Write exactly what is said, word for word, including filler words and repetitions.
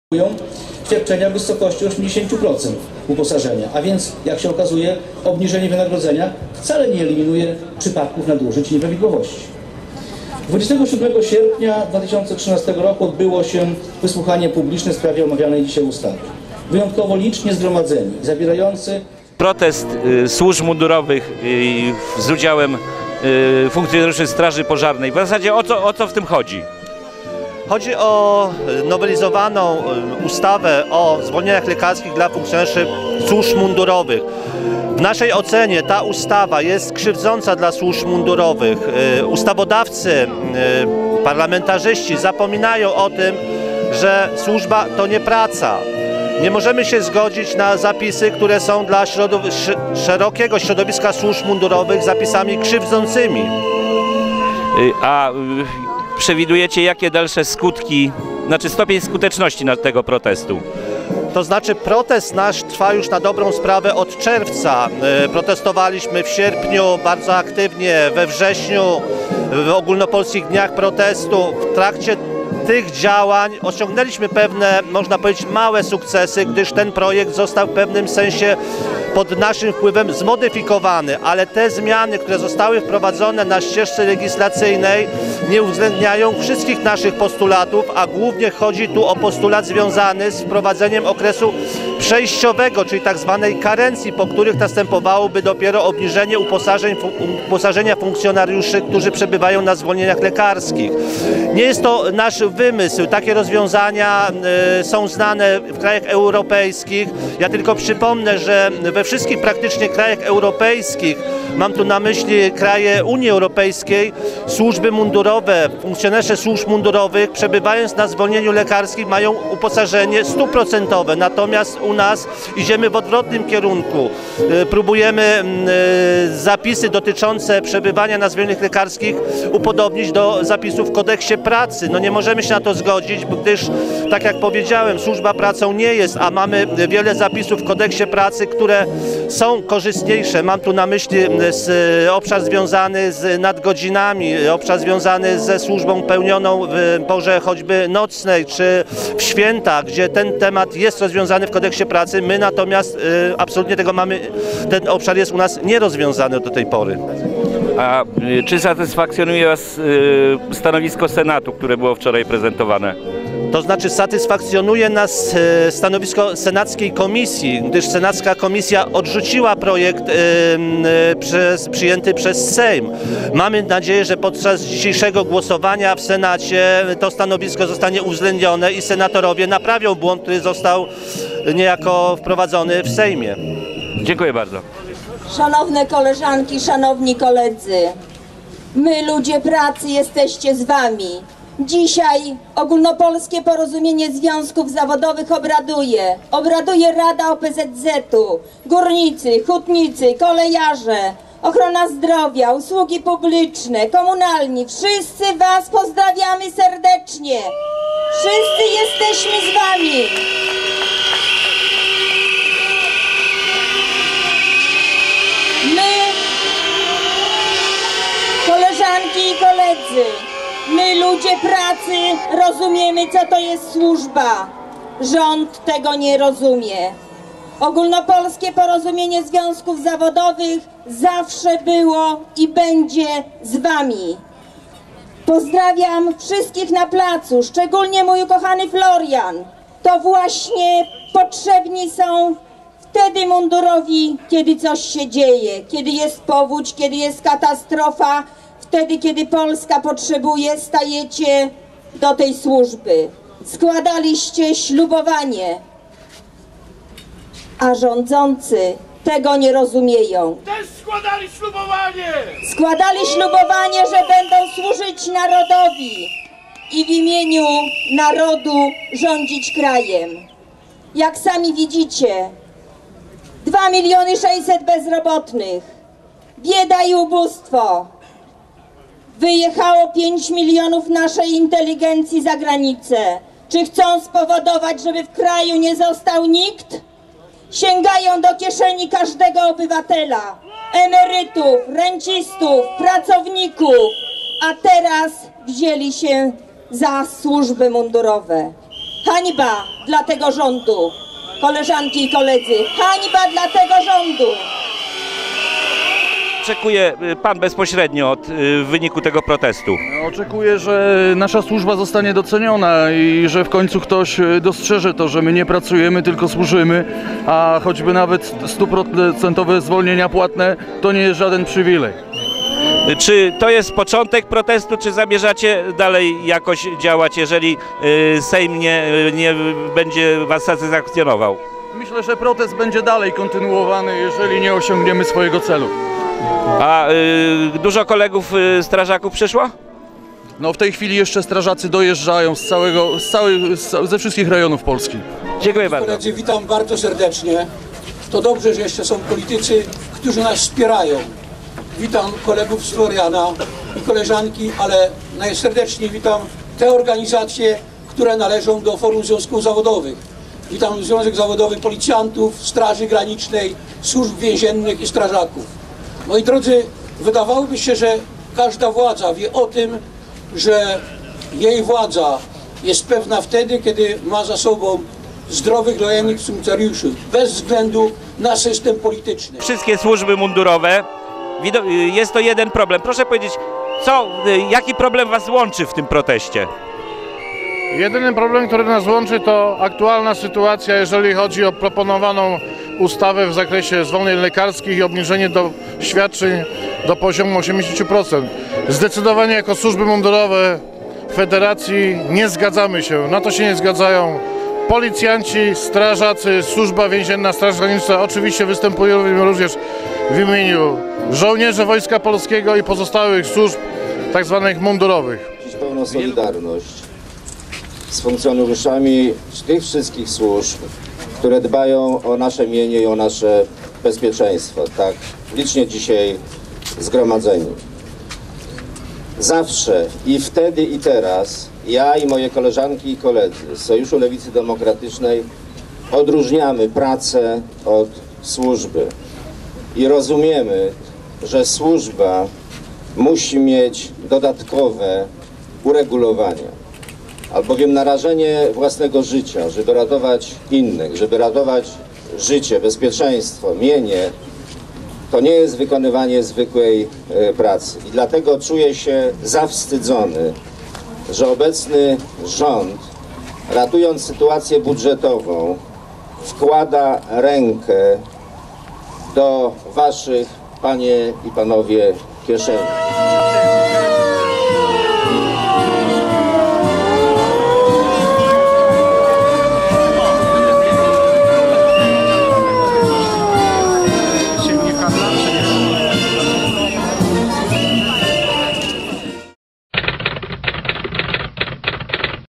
świadczenia w wysokości osiemdziesięciu procent uposażenia, a więc, jak się okazuje, obniżenie wynagrodzenia wcale nie eliminuje przypadków nadużyć i nieprawidłowości. dwudziestego siódmego sierpnia dwa tysiące trzynastego roku odbyło się wysłuchanie publiczne w sprawie omawianej dzisiaj ustawy. Wyjątkowo licznie zgromadzeni, zawierający protest y, służb mundurowych y, z udziałem y, funkcjonariuszy Straży Pożarnej. W zasadzie o co, o co w tym chodzi? Chodzi o nowelizowaną ustawę o zwolnieniach lekarskich dla funkcjonariuszy służb mundurowych. W naszej ocenie ta ustawa jest krzywdząca dla służb mundurowych. Ustawodawcy, parlamentarzyści zapominają o tym, że służba to nie praca. Nie możemy się zgodzić na zapisy, które są dla środow- szerokiego środowiska służb mundurowych zapisami krzywdzącymi. A przewidujecie jakie dalsze skutki, znaczy stopień skuteczności tego protestu? To znaczy protest nasz trwa już na dobrą sprawę od czerwca. Protestowaliśmy w sierpniu bardzo aktywnie, we wrześniu w ogólnopolskich dniach protestu. W trakcie tych działań osiągnęliśmy pewne, można powiedzieć, małe sukcesy, gdyż ten projekt został w pewnym sensie pod naszym wpływem zmodyfikowany, ale te zmiany, które zostały wprowadzone na ścieżce legislacyjnej, nie uwzględniają wszystkich naszych postulatów, a głównie chodzi tu o postulat związany z wprowadzeniem okresu przejściowego, czyli tak zwanej karencji, po których następowałoby dopiero obniżenie uposażeń, uposażenia funkcjonariuszy, którzy przebywają na zwolnieniach lekarskich. Nie jest to nasz wymysł. Takie rozwiązania y, są znane w krajach europejskich. Ja tylko przypomnę, że we wszystkich praktycznie krajach europejskich, mam tu na myśli kraje Unii Europejskiej, służby mundurowe, funkcjonariusze służb mundurowych, przebywając na zwolnieniu lekarskim, mają uposażenie stuprocentowe. Natomiast u nas idziemy w odwrotnym kierunku. Y, próbujemy y, zapisy dotyczące przebywania na zwolnieniach lekarskich upodobnić do zapisów w kodeksie pracy. No nie możemy się na to zgodzić, gdyż, tak jak powiedziałem, służba pracą nie jest, a mamy wiele zapisów w kodeksie pracy, które są korzystniejsze. Mam tu na myśli z, obszar związany z nadgodzinami, obszar związany ze służbą pełnioną w porze choćby nocnej, czy w święta, gdzie ten temat jest rozwiązany w kodeksie pracy. My natomiast y, absolutnie tego mamy, ten obszar jest u nas nierozwiązany do tej pory. A czy satysfakcjonuje Was y, stanowisko Senatu, które było wczoraj prezentowane? To znaczy satysfakcjonuje nas e, stanowisko senackiej komisji, gdyż senacka komisja odrzuciła projekt e, e, przez, przyjęty przez Sejm. Mamy nadzieję, że podczas dzisiejszego głosowania w Senacie to stanowisko zostanie uwzględnione i senatorowie naprawią błąd, który został niejako wprowadzony w Sejmie. Dziękuję bardzo. Szanowne koleżanki, szanowni koledzy, my, ludzie pracy, jesteście z wami. Dzisiaj Ogólnopolskie Porozumienie Związków Zawodowych obraduje. Obraduje Rada O P Z Z-u, górnicy, hutnicy, kolejarze, ochrona zdrowia, usługi publiczne, komunalni. Wszyscy was pozdrawiamy serdecznie. Wszyscy jesteśmy z wami. My, koleżanki i koledzy, my, ludzie pracy, rozumiemy, co to jest służba. Rząd tego nie rozumie. Ogólnopolskie Porozumienie Związków Zawodowych zawsze było i będzie z wami. Pozdrawiam wszystkich na placu, szczególnie mój ukochany Florian. To właśnie potrzebni są wtedy mundurowi, kiedy coś się dzieje, kiedy jest powódź, kiedy jest katastrofa. Wtedy, kiedy Polska potrzebuje, stajecie do tej służby. Składaliście ślubowanie, a rządzący tego nie rozumieją. Też składali ślubowanie! Składali ślubowanie, że będą służyć narodowi i w imieniu narodu rządzić krajem. Jak sami widzicie, dwa miliony sześćset bezrobotnych, bieda i ubóstwo. Wyjechało pięć milionów naszej inteligencji za granicę. Czy chcą spowodować, żeby w kraju nie został nikt? Sięgają do kieszeni każdego obywatela, emerytów, rencistów, pracowników, a teraz wzięli się za służby mundurowe. Hańba dla tego rządu. Koleżanki i koledzy, hańba dla tego rządu. Oczekuje y, pan bezpośrednio od y, wyniku tego protestu? Oczekuję, że nasza służba zostanie doceniona i że w końcu ktoś dostrzeże to, że my nie pracujemy, tylko służymy, a choćby nawet stuprocentowe zwolnienia płatne to nie jest żaden przywilej. Y, Czy to jest początek protestu, czy zamierzacie dalej jakoś działać, jeżeli y, Sejm nie, nie będzie was satysfakcjonował? Myślę, że protest będzie dalej kontynuowany, jeżeli nie osiągniemy swojego celu. A y, dużo kolegów y, strażaków przyszło? No w tej chwili jeszcze strażacy dojeżdżają z całego, z całych, z, ze wszystkich rejonów Polski. Dziękuję bardzo. Koledzy, witam bardzo serdecznie. To dobrze, że jeszcze są politycy, którzy nas wspierają. Witam kolegów z Floriana i koleżanki, ale najserdeczniej witam te organizacje, które należą do Forum Związków Zawodowych. Witam Związek Zawodowy Policjantów, Straży Granicznej, Służb Więziennych i Strażaków. Moi drodzy, wydawałoby się, że każda władza wie o tym, że jej władza jest pewna wtedy, kiedy ma za sobą zdrowych, lojalnych funkcjonariuszy, bez względu na system polityczny. Wszystkie służby mundurowe, wido- y, jest to jeden problem. Proszę powiedzieć, co, y, jaki problem was łączy w tym proteście? Jedyny problem, który nas łączy, to aktualna sytuacja, jeżeli chodzi o proponowaną ustawę w zakresie zwolnień lekarskich i obniżenie do świadczeń do poziomu osiemdziesiąt procent. Zdecydowanie jako służby mundurowe Federacji nie zgadzamy się. Na to się nie zgadzają policjanci, strażacy, Służba Więzienna, Straż Graniczna. Oczywiście występujemy również w imieniu żołnierzy Wojska Polskiego i pozostałych służb tak zwanych mundurowych. Pełną solidarność z funkcjonariuszami tych wszystkich służb, które dbają o nasze mienie i o nasze bezpieczeństwo, tak licznie dzisiaj zgromadzeni. Zawsze i wtedy i teraz ja i moje koleżanki i koledzy z Sojuszu Lewicy Demokratycznej odróżniamy pracę od służby i rozumiemy, że służba musi mieć dodatkowe uregulowania, albowiem narażenie własnego życia, żeby ratować innych, żeby ratować życie, bezpieczeństwo, mienie, to nie jest wykonywanie zwykłej e, pracy. I dlatego czuję się zawstydzony, że obecny rząd, ratując sytuację budżetową, wkłada rękę do waszych, panie i panowie, kieszeni.